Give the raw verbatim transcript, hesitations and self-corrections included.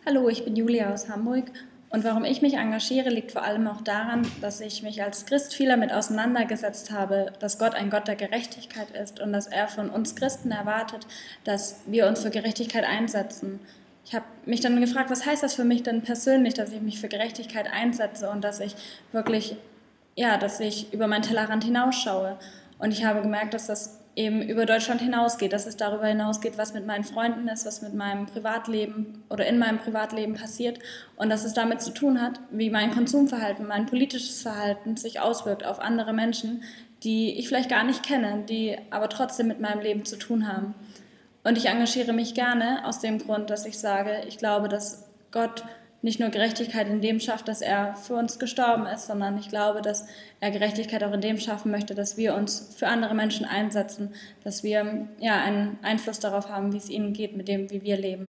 Hallo, ich bin Julia aus Hamburg und warum ich mich engagiere, liegt vor allem auch daran, dass ich mich als Christ viel damit auseinandergesetzt habe, dass Gott ein Gott der Gerechtigkeit ist und dass er von uns Christen erwartet, dass wir uns für Gerechtigkeit einsetzen. Ich habe mich dann gefragt, was heißt das für mich denn persönlich, dass ich mich für Gerechtigkeit einsetze und dass ich wirklich, ja, dass ich über meinen Tellerrand hinausschaue. Und ich habe gemerkt, dass das eben über Deutschland hinausgeht, dass es darüber hinausgeht, was mit meinen Freunden ist, was mit meinem Privatleben oder in meinem Privatleben passiert und dass es damit zu tun hat, wie mein Konsumverhalten, mein politisches Verhalten sich auswirkt auf andere Menschen, die ich vielleicht gar nicht kenne, die aber trotzdem mit meinem Leben zu tun haben. Und ich engagiere mich gerne aus dem Grund, dass ich sage, ich glaube, dass Gott nicht nur Gerechtigkeit in dem schafft, dass er für uns gestorben ist, sondern ich glaube, dass er Gerechtigkeit auch in dem schaffen möchte, dass wir uns für andere Menschen einsetzen, dass wir ja einen Einfluss darauf haben, wie es ihnen geht, mit dem, wie wir leben.